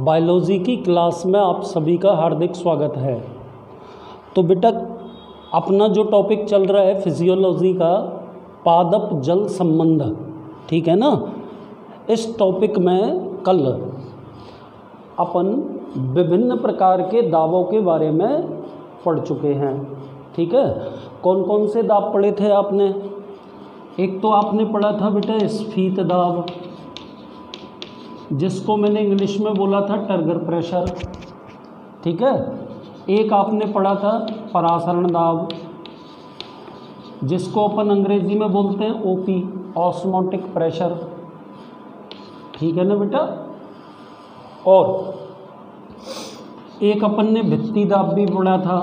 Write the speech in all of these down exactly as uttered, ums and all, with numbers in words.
Biology की class में आप सभी का हार्दिक स्वागत है। तो बेटा अपना जो टॉपिक चल रहा है फिजियोलॉजी का पादप जल संबंध, ठीक है ना। इस टॉपिक में कल अपन विभिन्न प्रकार के दावों के बारे में पढ़ चुके हैं, ठीक है। कौन कौन से दाव पढ़े थे आपने? एक तो आपने पढ़ा था बेटा स्फीत दाव, जिसको मैंने इंग्लिश में बोला था टर्गर प्रेशर, ठीक है। एक आपने पढ़ा था परासरण दाब, जिसको अपन अंग्रेजी में बोलते हैं ओपी, ऑस्मोटिक प्रेशर, ठीक है ना बेटा। और एक अपन ने भित्ति दाब भी पढ़ा था,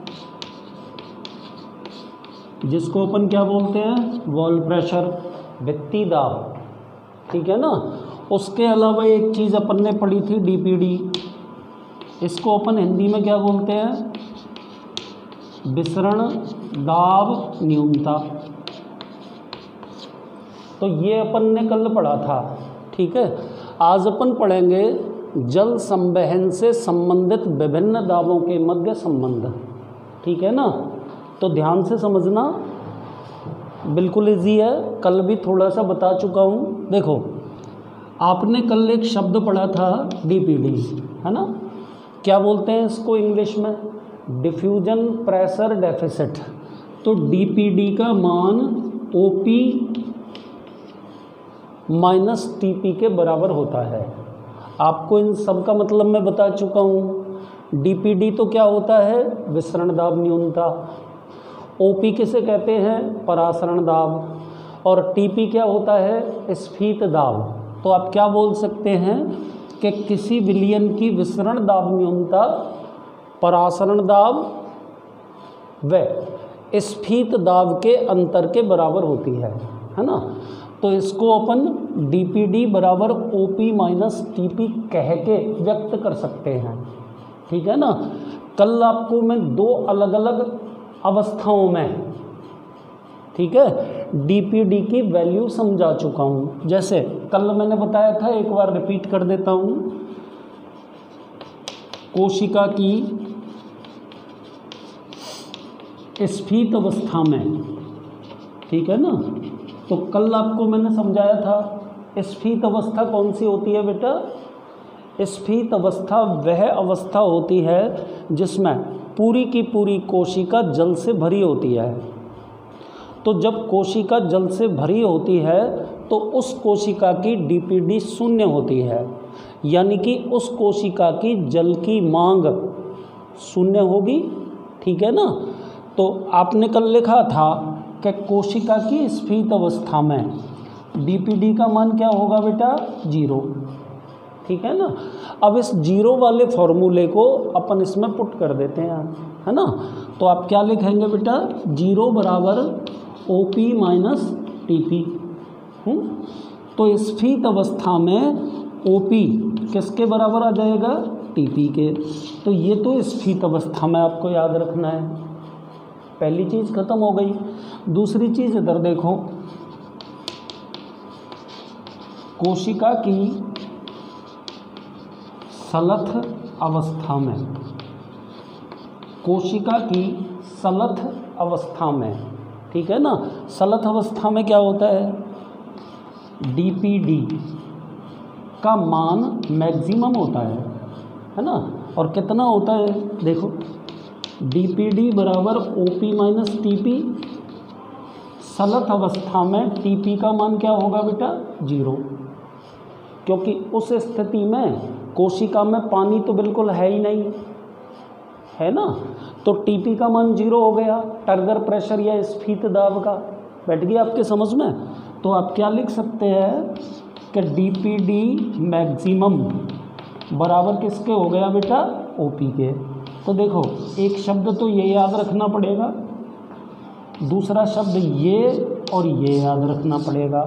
जिसको अपन क्या बोलते हैं वॉल प्रेशर, भित्ति दाब, ठीक है ना। उसके अलावा एक चीज़ अपन ने पढ़ी थी डीपीडी, इसको अपन हिंदी में क्या बोलते हैं विसरण दाब न्यूनता। तो ये अपन ने कल पढ़ा था, ठीक है। आज अपन पढ़ेंगे जल संवहन से संबंधित विभिन्न दाबों के मध्य संबंध, ठीक है ना। तो ध्यान से समझना, बिल्कुल इजी है, कल भी थोड़ा सा बता चुका हूँ। देखो आपने कल एक शब्द पढ़ा था डीपीडी, है ना। क्या बोलते हैं इसको इंग्लिश में? Diffusion pressure deficit. तो डीपीडी का मान ओपी माइनस टीपी के बराबर होता है। आपको इन सब का मतलब मैं बता चुका हूँ। डीपीडी तो क्या होता है विसरण दाब न्यूनता, ओपी किसे कहते हैं परासरण दाब, और टीपी क्या होता है स्फीत दाब। तो आप क्या बोल सकते हैं कि किसी विलयन की विसरण दाब न्यूनता परासरण दाब व स्फीत दाब के अंतर के बराबर होती है, है ना। तो इसको अपन डीपीडी बराबर ओपी माइनस टीपी कह के व्यक्त कर सकते हैं, ठीक है ना। कल आपको मैं दो अलग अलग अवस्थाओं में, ठीक है, डीपीडी की वैल्यू समझा चुका हूँ। जैसे कल मैंने बताया था, एक बार रिपीट कर देता हूँ, कोशिका की स्फीत अवस्था में, ठीक है ना। तो कल आपको मैंने समझाया था स्फीत अवस्था कौन सी होती है बेटा? स्फीत अवस्था वह अवस्था होती है जिसमें पूरी की पूरी कोशिका जल से भरी होती है। तो जब कोशिका जल से भरी होती है तो उस कोशिका की डीपीडी शून्य होती है, यानी कि उस कोशिका की जल की मांग शून्य होगी, ठीक है ना। तो आपने कल लिखा था कि कोशिका की स्फीत अवस्था में डीपीडी का मान क्या होगा बेटा? जीरो, ठीक है ना। अब इस जीरो वाले फॉर्मूले को अपन इसमें पुट कर देते हैं, है ना। तो आप क्या लिखेंगे बेटा? जीरो बराबर ओपी माइनस टीपी। तो स्फीत अवस्था में ओपी किसके बराबर आ जाएगा? टीपी के। तो ये तो स्फीत अवस्था में आपको याद रखना है। पहली चीज़ खत्म हो गई। दूसरी चीज़ इधर देखो, कोशिका की सलथ अवस्था में, कोशिका की सलथ अवस्था में, ठीक है ना। सलथ अवस्था में क्या होता है? डीपीडी का मान मैक्सिमम होता है, है ना। और कितना होता है? देखो डीपीडी बराबर ओपी माइनस टीपी। सलथ अवस्था में टीपी का मान क्या होगा बेटा? जीरो, क्योंकि उस स्थिति में कोशिका में पानी तो बिल्कुल है ही नहीं, है ना। तो टीपी का मान जीरो हो गया, टर्गर प्रेशर या स्फीत दाब का। बैठ गया आपके समझ में? तो आप क्या लिख सकते हैं कि डीपीडी मैक्सिमम बराबर किसके हो गया बेटा? ओपी के। तो देखो एक शब्द तो ये याद रखना पड़ेगा, दूसरा शब्द ये और ये याद रखना पड़ेगा।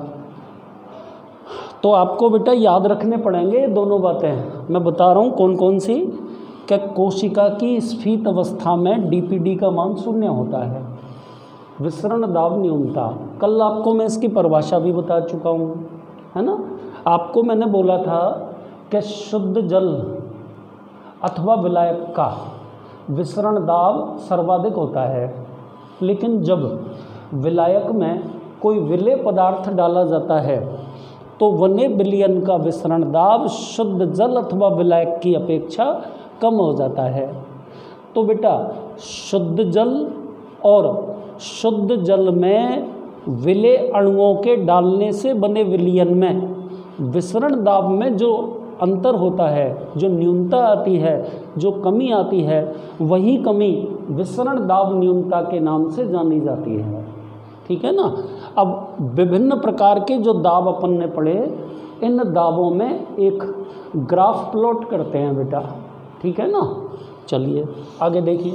तो आपको बेटा याद रखने पड़ेंगे दोनों बातें। मैं बता रहा हूँ कौन कौन सी। क्या कोशिका की स्फीत अवस्था में डीपीडी का मान शून्य होता है, विसरण दाब न्यूनता। कल आपको मैं इसकी परिभाषा भी बता चुका हूँ, है ना। आपको मैंने बोला था कि शुद्ध जल अथवा विलायक का विसरण दाब सर्वाधिक होता है, लेकिन जब विलायक में कोई विलेय पदार्थ डाला जाता है तो वने विलयन का विसरण दाब शुद्ध जल अथवा विलायक की अपेक्षा कम हो जाता है। तो बेटा शुद्ध जल और शुद्ध जल में विलेय अणुओं के डालने से बने विलयन में विसरण दाब में जो अंतर होता है, जो न्यूनता आती है, जो कमी आती है, वही कमी विसरण दाब न्यूनता के नाम से जानी जाती है। ठीक है ना। अब विभिन्न प्रकार के जो दाब अपन ने पढ़े, इन दाबों में एक ग्राफ प्लॉट करते हैं बेटा। ठीक है ना। चलिए आगे देखिए।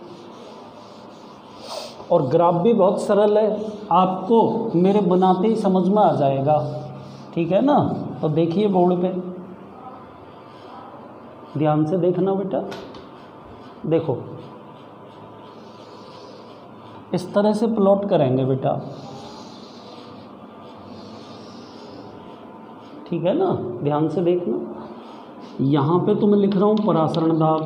और ग्राफ भी बहुत सरल है, आपको मेरे बनाते ही समझ में आ जाएगा। ठीक है ना। तो देखिए बोर्ड पे, ध्यान से देखना बेटा। देखो इस तरह से प्लॉट करेंगे बेटा। ठीक है ना। ध्यान से देखना। यहाँ पे तो मैं लिख रहा हूँ परासरण दाब।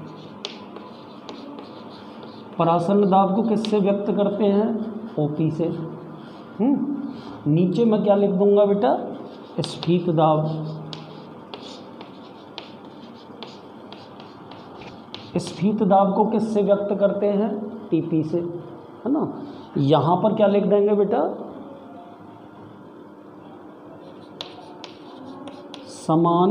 परासरण दाब को किससे व्यक्त करते हैं? ओपी से। हम्म नीचे मैं क्या लिख दूंगा बेटा? स्फीत दाब। स्फीत दाब को किससे व्यक्त करते हैं? टीपी से, है ना। यहाँ पर क्या लिख देंगे बेटा? समान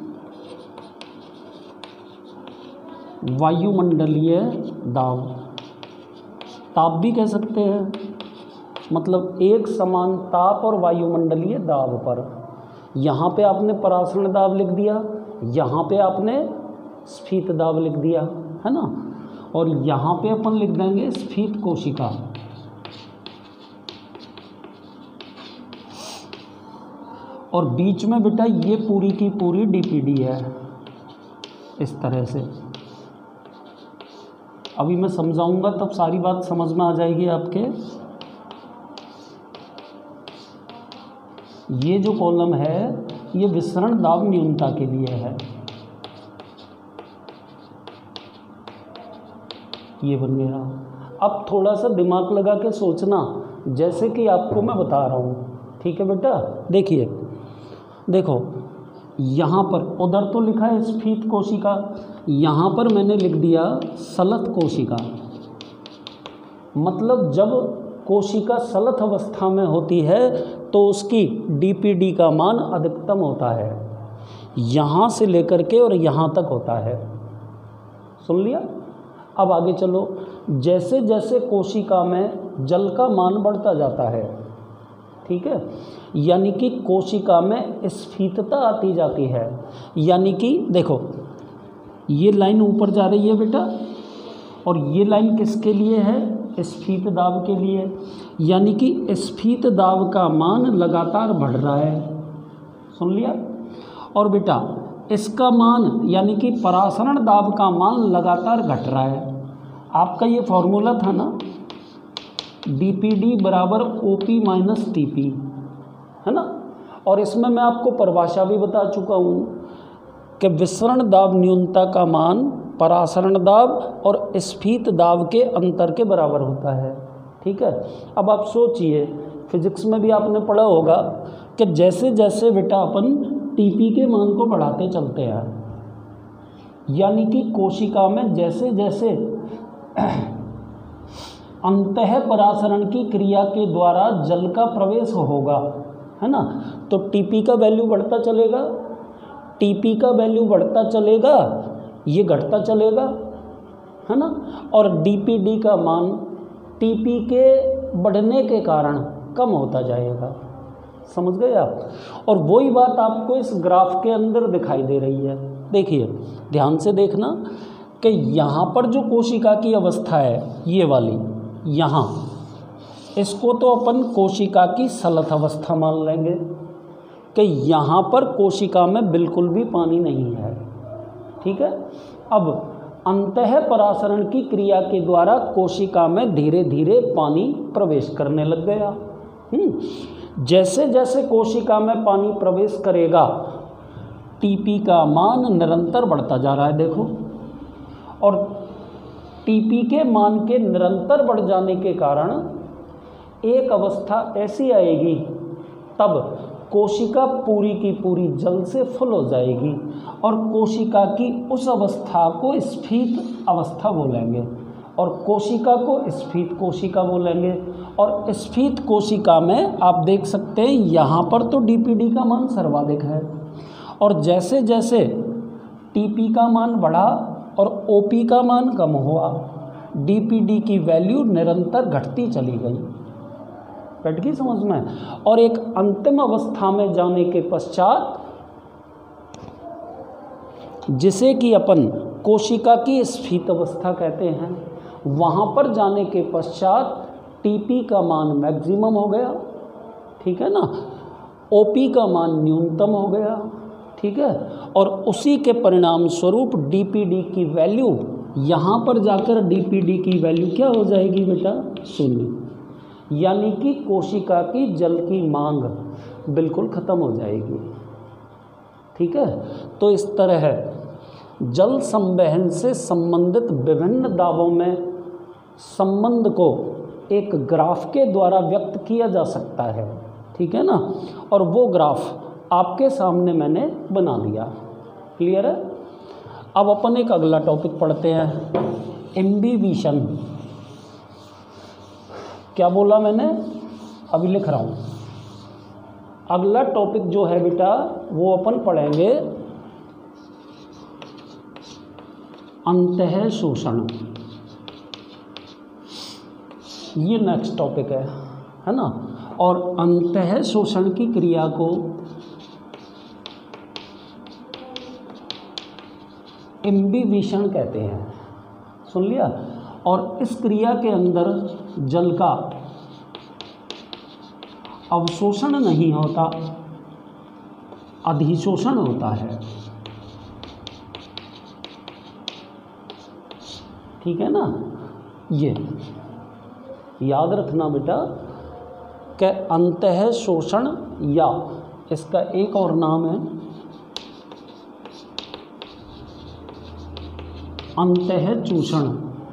वायुमंडलीय दाब। ताप भी कह सकते हैं, मतलब एक समान ताप और वायुमंडलीय दाब पर। यहाँ पे आपने परासरण दाब लिख दिया, यहाँ पे आपने स्फीत दाब लिख दिया, है ना। और यहाँ पे अपन लिख देंगे स्फीत कोशिका। और बीच में बेटा ये पूरी की पूरी डीपीडी है, इस तरह से। अभी मैं समझाऊंगा तब सारी बात समझ में आ जाएगी आपके। ये जो कॉलम है ये विसरण दाब न्यूनता के लिए है। ये बन गया। अब थोड़ा सा दिमाग लगा के सोचना, जैसे कि आपको मैं बता रहा हूँ। ठीक है बेटा। देखिए, देखो यहाँ पर उधर तो लिखा है स्फीत कोशिका, यहाँ पर मैंने लिख दिया सलथ कोशिका। मतलब जब कोशिका सलथ अवस्था में होती है तो उसकी डीपीडी का मान अधिकतम होता है, यहाँ से लेकर के और यहाँ तक होता है। सुन लिया। अब आगे चलो। जैसे जैसे कोशिका में जल का मान बढ़ता जाता है, ठीक है, यानी कि कोशिका में स्फीतता आती जाती है। यानी कि देखो ये लाइन ऊपर जा रही है बेटा, और ये लाइन किसके लिए है? स्फीत दाब के लिए। यानी कि स्फीत दाब का मान लगातार बढ़ रहा है। सुन लिया। और बेटा इसका मान यानी कि परासरण दाब का मान लगातार घट रहा है। आपका ये फॉर्मूला था ना, डी पी डी बराबर O P minus T P, है ना। और इसमें मैं आपको परिभाषा भी बता चुका हूँ कि विसरण दाब न्यूनता का मान परासरण दाब और स्फीत दाब के अंतर के बराबर होता है। ठीक है। अब आप सोचिए, फिजिक्स में भी आपने पढ़ा होगा कि जैसे जैसे बेटा अपन टीपी के मान को बढ़ाते चलते हैं, यानी कि कोशिका में जैसे जैसे अंतः परासरण की क्रिया के द्वारा जल का प्रवेश होगा, है ना, तो टीपी का वैल्यू बढ़ता चलेगा, टीपी का वैल्यू बढ़ता चलेगा, ये घटता चलेगा, है ना। और डीपीडी का मान टीपी के बढ़ने के कारण कम होता जाएगा। समझ गए आप। और वही बात आपको इस ग्राफ के अंदर दिखाई दे रही है। देखिए ध्यान से देखना कि यहाँ पर जो कोशिका की अवस्था है ये वाली, यहाँ इसको तो अपन कोशिका की सलथ अवस्था मान लेंगे कि यहाँ पर कोशिका में बिल्कुल भी पानी नहीं है। ठीक है। अब अंतः परासरण की क्रिया के द्वारा कोशिका में धीरे धीरे पानी प्रवेश करने लग गया। हम्म जैसे जैसे कोशिका में पानी प्रवेश करेगा टीपी का मान निरंतर बढ़ता जा रहा है, देखो, और टीपी के मान के निरंतर बढ़ जाने के कारण एक अवस्था ऐसी आएगी तब कोशिका पूरी की पूरी जल से फुल हो जाएगी और कोशिका की उस अवस्था को स्फीत अवस्था बोलेंगे और कोशिका को स्फीत कोशिका बोलेंगे। और स्फीत कोशिका में आप देख सकते हैं यहाँ पर तो डीपीडी का मान सर्वाधिक है और जैसे जैसे टीपी का मान बढ़ा और ओपी का मान कम हुआ, डीपीडी की वैल्यू निरंतर घटती चली गई। बैठ गई समझ में? और एक अंतिम अवस्था में जाने के पश्चात, जिसे कि अपन कोशिका की स्फीत अवस्था कहते हैं, वहाँ पर जाने के पश्चात टीपी का मान मैक्सिमम हो गया, ठीक है ना, ओपी का मान न्यूनतम हो गया, ठीक है, और उसी के परिणाम स्वरूप डीपीडी की वैल्यू, यहाँ पर जाकर डीपीडी की वैल्यू क्या हो जाएगी बेटा? शून्य। यानी कि कोशिका की जल की मांग बिल्कुल ख़त्म हो जाएगी, ठीक है। तो इस तरह जल संवहन से संबंधित विभिन्न दावों में संबंध को एक ग्राफ के द्वारा व्यक्त किया जा सकता है, ठीक है ना, और वो ग्राफ आपके सामने मैंने बना दिया। क्लियर है? अब अपन एक अगला टॉपिक पढ़ते हैं, इम्बिबिशन। क्या बोला मैंने? अभी लिख रहा हूँ। अगला टॉपिक जो है बेटा वो अपन पढ़ेंगे अंतः शोषण। ये नेक्स्ट टॉपिक है, है ना। और अंतः शोषण की क्रिया को इम्बिबिशन कहते हैं, सुन लिया। और इस क्रिया के अंदर जल का अवशोषण नहीं होता, अधिशोषण होता है, ठीक है ना। ये याद रखना बेटा कि अंतः शोषण या इसका एक और नाम है अंतः चूषण।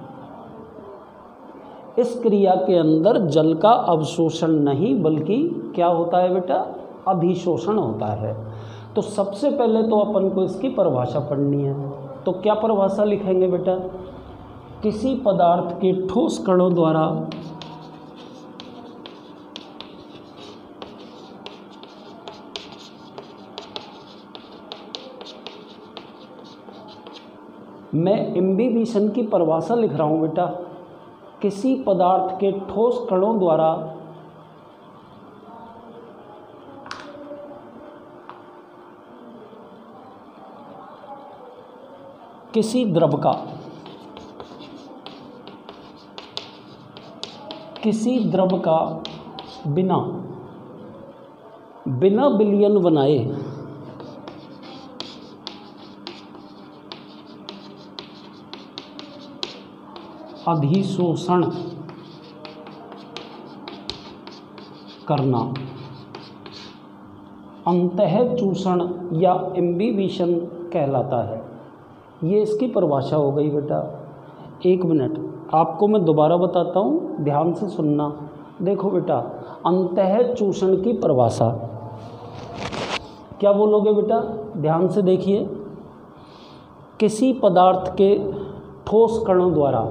इस क्रिया के अंदर जल का अवशोषण नहीं बल्कि क्या होता है बेटा? अधिशोषण होता है। तो सबसे पहले तो अपन को इसकी परिभाषा पढ़नी है। तो क्या परिभाषा लिखेंगे बेटा? किसी पदार्थ के ठोस कणों द्वारा मैं इम्बिबिशन की परिभाषा लिख रहा हूँ बेटा। किसी पदार्थ के ठोस कणों द्वारा किसी द्रव का किसी द्रव का बिना बिना विलयन बनाए अधिशोषण करना अंतः चूषण या इम्बिबिशन कहलाता है। ये इसकी परिभाषा हो गई बेटा। एक मिनट, आपको मैं दोबारा बताता हूँ, ध्यान से सुनना। देखो बेटा, अंतः चूषण की परिभाषा क्या बोलोगे बेटा? ध्यान से देखिए। किसी पदार्थ के ठोस कणों द्वारा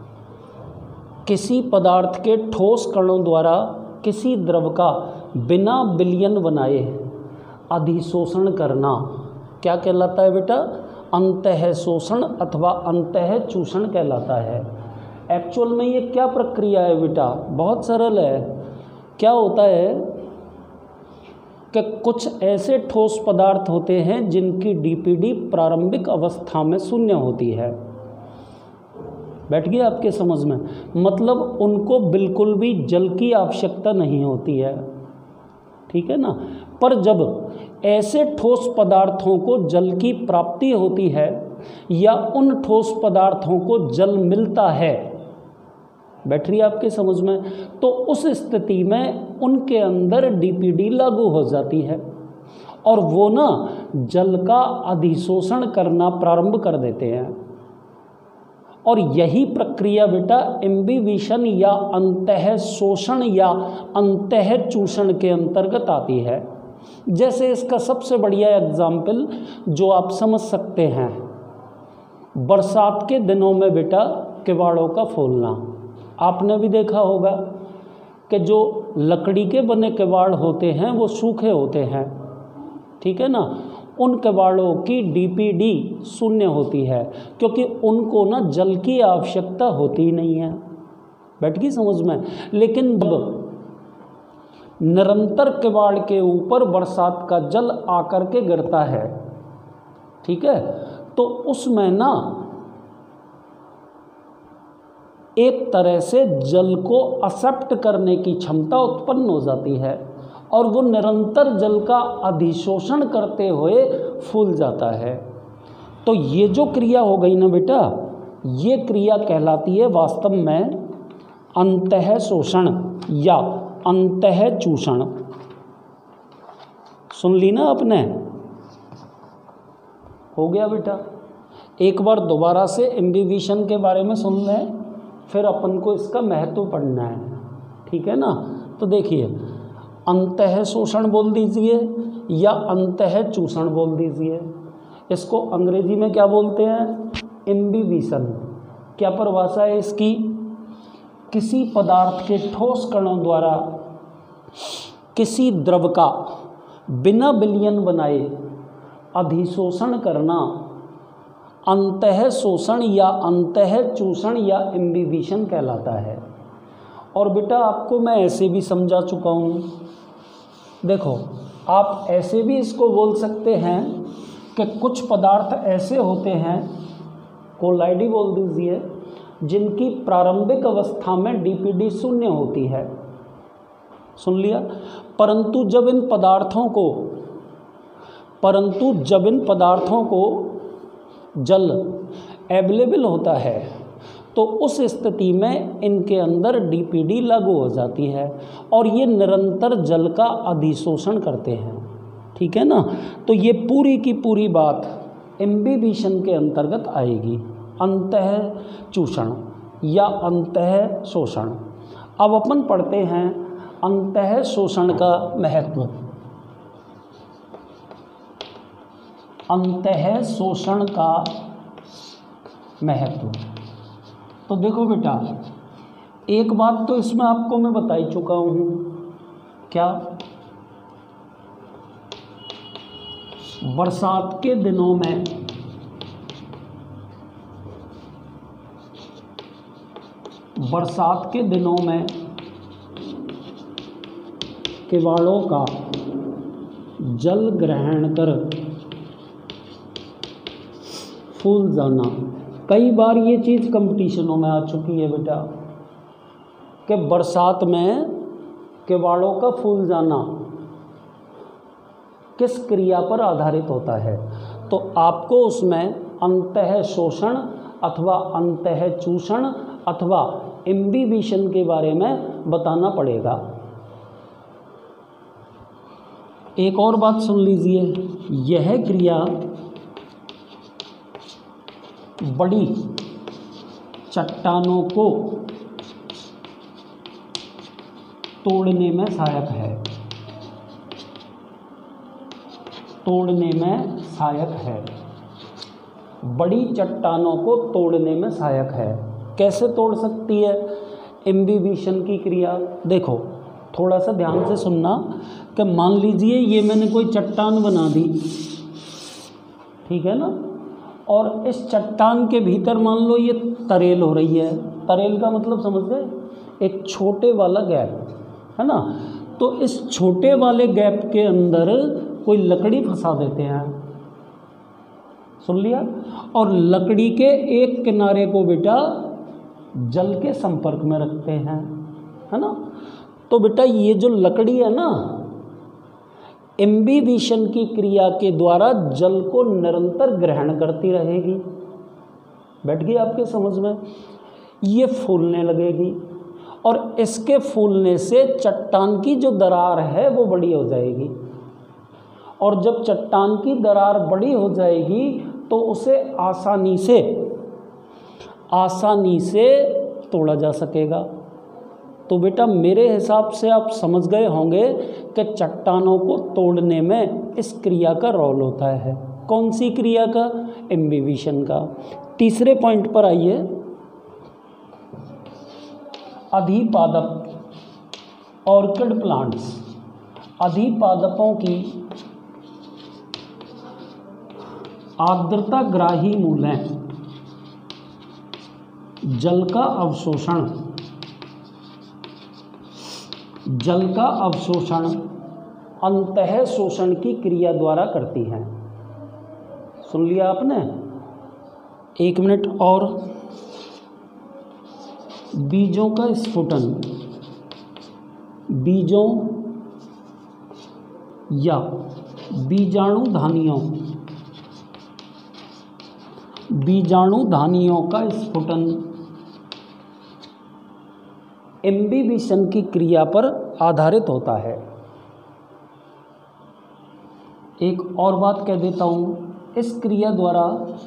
किसी पदार्थ के ठोस कणों द्वारा किसी द्रव का बिना विलयन बनाए अधिशोषण करना क्या कहलाता है बेटा? अंतः शोषण अथवा अंतः चूषण कहलाता है। एक्चुअल में ये क्या प्रक्रिया है बेटा? बहुत सरल है। क्या होता है कि कुछ ऐसे ठोस पदार्थ होते हैं जिनकी डीपीडी प्रारंभिक अवस्था में शून्य होती है। बैठ गया आपके समझ में? मतलब उनको बिल्कुल भी जल की आवश्यकता नहीं होती है, ठीक है ना। पर जब ऐसे ठोस पदार्थों को जल की प्राप्ति होती है या उन ठोस पदार्थों को जल मिलता है, बैठ रही है आपके समझ में, तो उस स्थिति में उनके अंदर डीपीडी लागू हो जाती है और वो ना जल का अधिशोषण करना प्रारंभ कर देते हैं। और यही प्रक्रिया बेटा इम्बिबिशन या अंतः शोषण या अंतः चूषण के अंतर्गत आती है। जैसे इसका सबसे बढ़िया एग्जाम्पल जो आप समझ सकते हैं, बरसात के दिनों में बेटा किवाड़ों का फूलना। आपने भी देखा होगा कि जो लकड़ी के बने किवाड़ होते हैं वो सूखे होते हैं, ठीक है ना। उन किवाड़ों की डीपीडी शून्य होती है क्योंकि उनको ना जल की आवश्यकता होती ही नहीं है। बैठ गई समझ में। लेकिन जब निरंतर किवाड़ के ऊपर बरसात का जल आकर के गिरता है, ठीक है, तो उसमें ना एक तरह से जल को एक्सेप्ट करने की क्षमता उत्पन्न हो जाती है और वो निरंतर जल का अधिशोषण करते हुए फूल जाता है। तो ये जो क्रिया हो गई ना बेटा, ये क्रिया कहलाती है वास्तव में अंतः शोषण या अंतः चूषण। सुन ली ना आपने, हो गया बेटा। एक बार दोबारा से इम्बिबिशन के बारे में सुन लें, फिर अपन को इसका महत्व पढ़ना है, ठीक है ना। तो देखिए, अंतः शोषण बोल दीजिए या अंतः चूषण बोल दीजिए। इसको अंग्रेजी में क्या बोलते हैं? इम्बिबिशन। क्या परिभाषा है इसकी? किसी पदार्थ के ठोस कणों द्वारा किसी द्रव का बिना विलयन बनाए अधिशोषण करना अंतः शोषण या अंतः चूषण या इम्बिबिशन कहलाता है। और बेटा आपको मैं ऐसे भी समझा चुका हूँ। देखो, आप ऐसे भी इसको बोल सकते हैं कि कुछ पदार्थ ऐसे होते हैं, कोलाइडी बोल दीजिए, जिनकी प्रारंभिक अवस्था में डीपीडी शून्य होती है। सुन लिया। परंतु जब इन पदार्थों को परंतु जब इन पदार्थों को जल अवेलेबल होता है तो उस स्थिति में इनके अंदर डीपीडी लागू हो जाती है और ये निरंतर जल का अधिशोषण करते हैं, ठीक है ना। तो ये पूरी की पूरी बात इम्बिबिशन के अंतर्गत आएगी, अंतः चूषण या अंतः शोषण। अब अपन पढ़ते हैं अंतः शोषण का महत्व। अंतः शोषण का महत्व तो देखो बेटा, एक बात तो इसमें आपको मैं बता ही चुका हूँ। क्या? बरसात के दिनों में बरसात के दिनों में किवाड़ों का जल ग्रहण कर फूल जाना। कई बार ये चीज़ कंपटीशनों में आ चुकी है बेटा कि बरसात में किवाड़ों का फूल जाना किस क्रिया पर आधारित होता है। तो आपको उसमें अंतः शोषण अथवा अंतः चूषण अथवा इम्बिबिशन के बारे में बताना पड़ेगा। एक और बात सुन लीजिए, यह क्रिया बड़ी चट्टानों को तोड़ने में सहायक है तोड़ने में सहायक है बड़ी चट्टानों को तोड़ने में सहायक है। कैसे तोड़ सकती है इम्बिबिशन की क्रिया? देखो, थोड़ा सा ध्यान से सुनना कि मान लीजिए ये मैंने कोई चट्टान बना दी, ठीक है ना, और इस चट्टान के भीतर मान लो ये तरेल हो रही है। तरेल का मतलब समझ गए? एक छोटे वाला गैप, है ना। तो इस छोटे वाले गैप के अंदर कोई लकड़ी फंसा देते हैं, सुन लिया, और लकड़ी के एक किनारे को बेटा जल के संपर्क में रखते हैं, है ना। तो बेटा ये जो लकड़ी है ना, इम्बिबिशन की क्रिया के द्वारा जल को निरंतर ग्रहण करती रहेगी। बैठ गई आपके समझ में? ये फूलने लगेगी और इसके फूलने से चट्टान की जो दरार है वो बड़ी हो जाएगी और जब चट्टान की दरार बड़ी हो जाएगी तो उसे आसानी से आसानी से तोड़ा जा सकेगा। तो बेटा मेरे हिसाब से आप समझ गए होंगे कि चट्टानों को तोड़ने में इस क्रिया का रोल होता है। कौन सी क्रिया का? इम्बिबिशन का। तीसरे पॉइंट पर आइए, अधिपादप ऑर्किड प्लांट्स। अधिपादपों की आर्द्रता ग्राही मूलें जल का अवशोषण जल का अवशोषण अंतः शोषण की क्रिया द्वारा करती हैं। सुन लिया आपने? एक मिनट और। बीजों का स्फुटन, बीजों या बीजाणुधानियों बीजाणुधानियों का स्फुटन इम्बिबिशन की क्रिया पर आधारित होता है। एक और बात कह देता हूँ, इस क्रिया द्वारा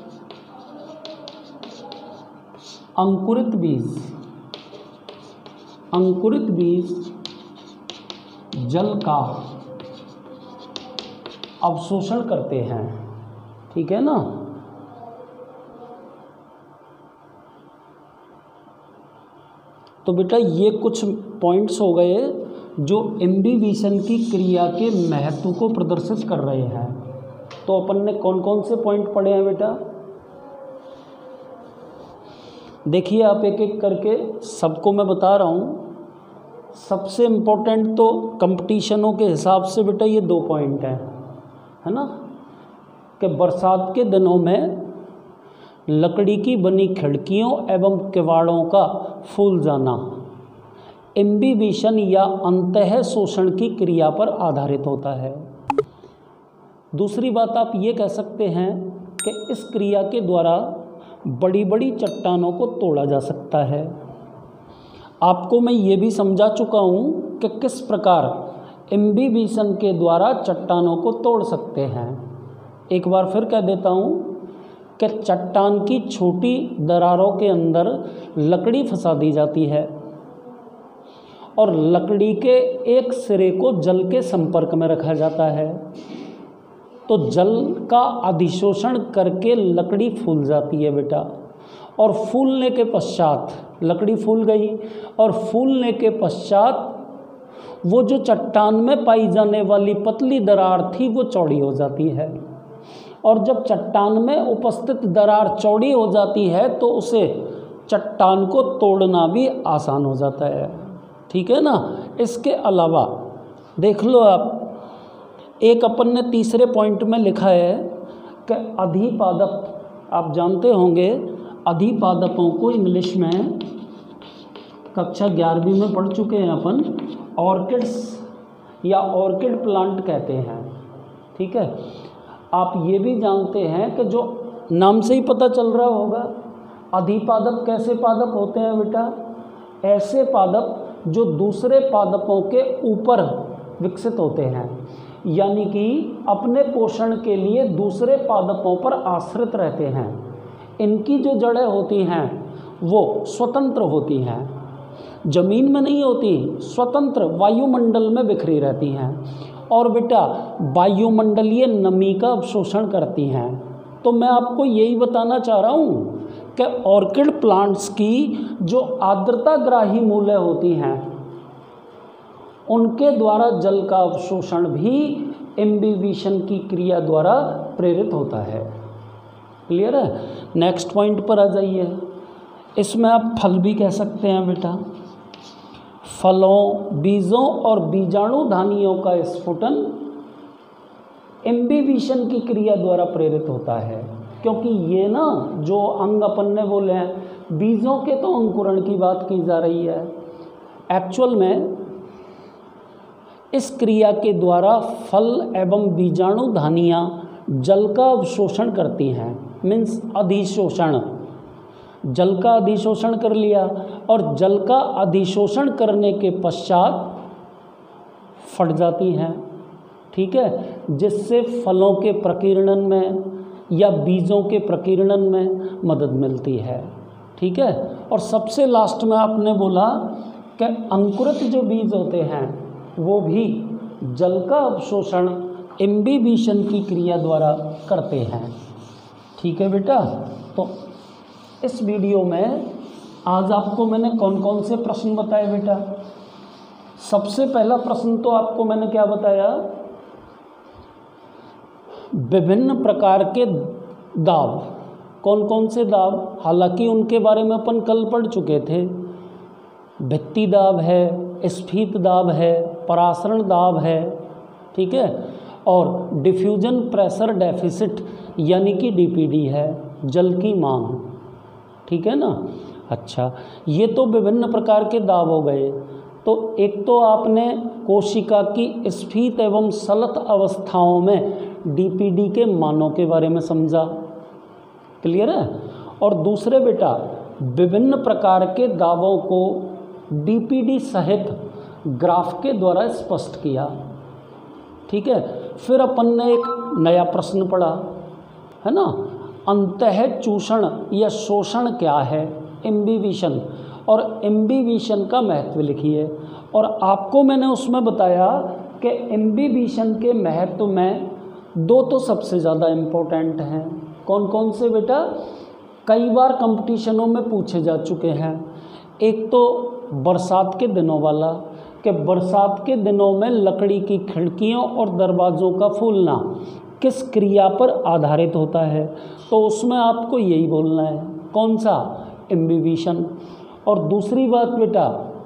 अंकुरित बीज अंकुरित बीज जल का अवशोषण करते हैं। ठीक है ना? तो बेटा ये कुछ पॉइंट्स हो गए जो इम्बिबिशन की क्रिया के महत्व को प्रदर्शित कर रहे हैं। तो अपन ने कौन कौन से पॉइंट पढ़े हैं बेटा? देखिए आप एक एक करके सबको मैं बता रहा हूँ। सबसे इम्पोर्टेंट तो कंपटीशनों के हिसाब से बेटा ये दो पॉइंट हैं, है ना, कि बरसात के दिनों में लकड़ी की बनी खिड़कियों एवं किवाड़ों का फूल जाना इम्बिबिशन या अंतः शोषण की क्रिया पर आधारित होता है। दूसरी बात आप ये कह सकते हैं कि इस क्रिया के द्वारा बड़ी बड़ी चट्टानों को तोड़ा जा सकता है। आपको मैं ये भी समझा चुका हूँ कि किस प्रकार इम्बिबिशन के द्वारा चट्टानों को तोड़ सकते हैं। एक बार फिर कह देता हूँ कि चट्टान की छोटी दरारों के अंदर लकड़ी फंसा दी जाती है और लकड़ी के एक सिरे को जल के संपर्क में रखा जाता है। तो जल का अधिशोषण करके लकड़ी फूल जाती है बेटा, और फूलने के पश्चात लकड़ी फूल गई और फूलने के पश्चात वो जो चट्टान में पाई जाने वाली पतली दरार थी वो चौड़ी हो जाती है। और जब चट्टान में उपस्थित दरार चौड़ी हो जाती है तो उसे चट्टान को तोड़ना भी आसान हो जाता है। ठीक है ना? इसके अलावा देख लो आप, एक अपन ने तीसरे पॉइंट में लिखा है कि अधिपादप, आप जानते होंगे अधिपादपों को इंग्लिश में कक्षा ग्यारहवीं में पढ़ चुके हैं अपन, ऑर्किड्स या ऑर्किड प्लांट कहते हैं। ठीक है? आप ये भी जानते हैं कि जो नाम से ही पता चल रहा होगा, अधिपादप कैसे पादप होते हैं बेटा? ऐसे पादप जो दूसरे पादपों के ऊपर विकसित होते हैं, यानी कि अपने पोषण के लिए दूसरे पादपों पर आश्रित रहते हैं। इनकी जो जड़ें होती हैं वो स्वतंत्र होती हैं, जमीन में नहीं होती, स्वतंत्र वायुमंडल में बिखरी रहती हैं और बेटा वायुमंडलीय नमी का अवशोषण करती हैं। तो मैं आपको यही बताना चाह रहा हूँ कि ऑर्किड प्लांट्स की जो आर्द्रता ग्राही मूलें होती हैं उनके द्वारा जल का अवशोषण भी इम्बिबिशन की क्रिया द्वारा प्रेरित होता है। क्लियर है? नेक्स्ट पॉइंट पर आ जाइए। इसमें आप फल भी कह सकते हैं बेटा। फलों, बीजों और बीजाणुधानियों का स्फुटन इम्बिबिशन की क्रिया द्वारा प्रेरित होता है, क्योंकि ये ना जो अंग अपन ने बोले हैं, बीजों के तो अंकुरण की बात की जा रही है। एक्चुअल में इस क्रिया के द्वारा फल एवं बीजाणुधानियाँ जल का अवशोषण करती हैं, मीन्स अधिशोषण। जल का अधिशोषण कर लिया और जल का अधिशोषण करने के पश्चात फट जाती हैं। ठीक है? जिससे फलों के प्रकीर्णन में या बीजों के प्रकीर्णन में मदद मिलती है। ठीक है। और सबसे लास्ट में आपने बोला कि अंकुरित जो बीज होते हैं वो भी जल का अवशोषण इम्बिबिशन की क्रिया द्वारा करते हैं। ठीक है बेटा। तो इस वीडियो में आज आपको मैंने कौन कौन से प्रश्न बताए बेटा। सबसे पहला प्रश्न तो आपको मैंने क्या बताया, विभिन्न प्रकार के दाब। कौन कौन से दाब, हालांकि उनके बारे में अपन कल पढ़ चुके थे। भित्ति दाब है, स्फीत दाब है, परासरण दाब है। ठीक है। और डिफ्यूजन प्रेशर डेफिसिट यानी कि डीपीडी है, जल की मांग। ठीक है ना। अच्छा, ये तो विभिन्न प्रकार के दाब हो गए। तो एक तो आपने कोशिका की स्फीत एवं सलत अवस्थाओं में डीपीडी के मानों के बारे में समझा। क्लियर है। और दूसरे बेटा, विभिन्न प्रकार के दाबों को डीपीडी सहित ग्राफ के द्वारा स्पष्ट किया। ठीक है। फिर अपन ने एक नया प्रश्न पढ़ा, है ना, अंतः चूषण या शोषण क्या है, इम्बिबिशन, और इम्बिबिशन का महत्व लिखिए। और आपको मैंने उसमें बताया कि इम्बिबिशन के महत्व में दो तो सबसे ज़्यादा इम्पोर्टेंट हैं। कौन कौन से बेटा, कई बार कंपटीशनों में पूछे जा चुके हैं। एक तो बरसात के दिनों वाला, कि बरसात के दिनों में लकड़ी की खिड़कियों और दरवाज़ों का फूलना किस क्रिया पर आधारित होता है, तो उसमें आपको यही बोलना है, कौन सा, इम्बिबिशन। और दूसरी बात बेटा,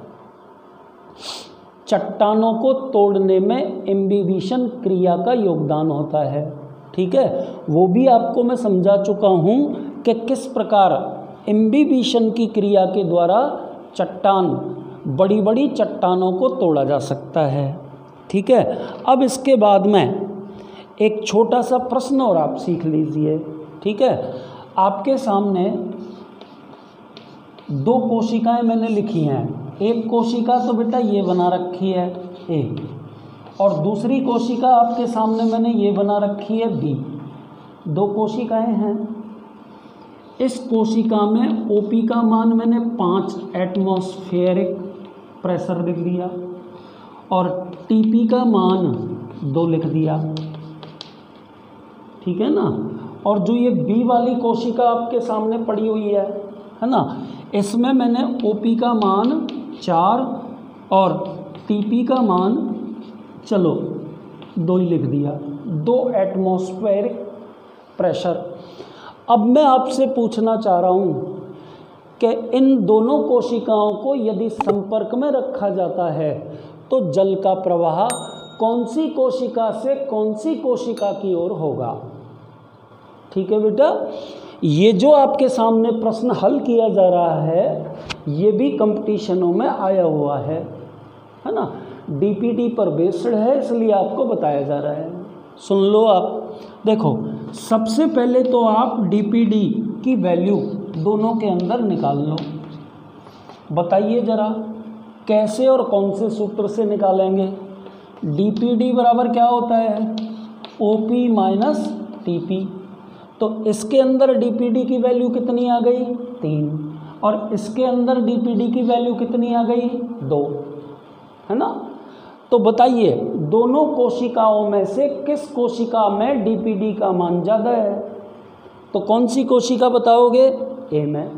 चट्टानों को तोड़ने में इम्बिबिशन क्रिया का योगदान होता है। ठीक है। वो भी आपको मैं समझा चुका हूँ कि किस प्रकार इम्बिबिशन की क्रिया के द्वारा चट्टान, बड़ी बड़ी चट्टानों को तोड़ा जा सकता है। ठीक है। अब इसके बाद में एक छोटा सा प्रश्न और आप सीख लीजिए। ठीक है। आपके सामने दो कोशिकाएं मैंने लिखी हैं। एक कोशिका तो बेटा ये बना रखी है ए, और दूसरी कोशिका आपके सामने मैंने ये बना रखी है बी। दो कोशिकाएं हैं। इस कोशिका में ओपी का मान मैंने पाँच एटमॉस्फेरिक प्रेशर लिख दिया और टीपी का मान दो लिख दिया। ठीक है ना। और जो ये बी वाली कोशिका आपके सामने पड़ी हुई है है ना, इसमें मैंने ओपी का मान चार और टीपी का मान चलो दो ही लिख दिया, दो एटमॉस्फेरिक प्रेशर। अब मैं आपसे पूछना चाह रहा हूँ कि इन दोनों कोशिकाओं को यदि संपर्क में रखा जाता है तो जल का प्रवाह कौन सी कोशिका से कौन सी कोशिका की ओर होगा। ठीक है बेटा। ये जो आपके सामने प्रश्न हल किया जा रहा है ये भी कंपटीशनों में आया हुआ है है ना। डीपीडी पर बेस्ड है, इसलिए आपको बताया जा रहा है। सुन लो आप। देखो, सबसे पहले तो आप डीपीडी की वैल्यू दोनों के अंदर निकाल लो। बताइए ज़रा कैसे और कौन से सूत्र से निकालेंगे। डीपीडी बराबर क्या होता है, ओपी माइनस टीपी। तो इसके अंदर डीपीडी की वैल्यू कितनी आ गई, तीन, और इसके अंदर डीपीडी की वैल्यू कितनी आ गई, दो, है ना। तो बताइए दोनों कोशिकाओं में से किस कोशिका में डीपीडी का मान ज़्यादा है, तो कौन सी कोशिका बताओगे, ए में।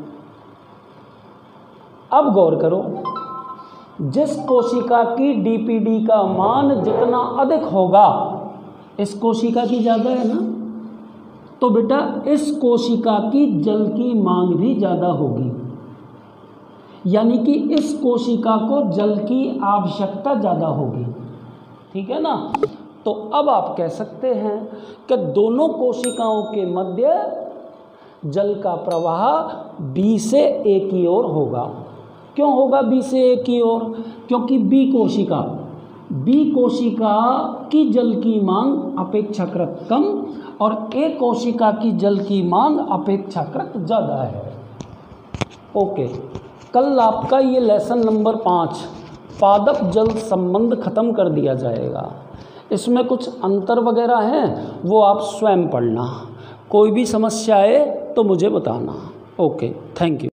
अब गौर करो, जिस कोशिका की डीपीडी का मान जितना अधिक होगा, इस कोशिका की ज़्यादा है ना, तो बेटा इस कोशिका की जल की मांग भी ज़्यादा होगी, यानी कि इस कोशिका को जल की आवश्यकता ज़्यादा होगी। ठीक है ना। तो अब आप कह सकते हैं कि दोनों कोशिकाओं के मध्य जल का प्रवाह बी से ए की ओर होगा। क्यों होगा बी से ए की ओर, क्योंकि बी कोशिका बी कोशिका की जल की मांग अपेक्षाकृत कम और ए कोशिका की जल की मांग अपेक्षाकृत ज़्यादा है। ओके, कल आपका ये लेसन नंबर पाँच पादप जल संबंध खत्म कर दिया जाएगा। इसमें कुछ अंतर वगैरह है वो आप स्वयं पढ़ना, कोई भी समस्या आए तो मुझे बताना। Okay, thank you.